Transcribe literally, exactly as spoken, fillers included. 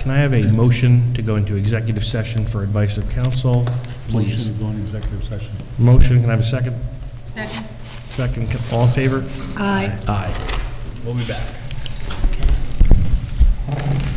Can I have a motion to go into executive session for advice of counsel? Motion Please. to go into executive session. Motion, can I have a second? Second. Second, all in favor? Aye. Aye. We'll be back.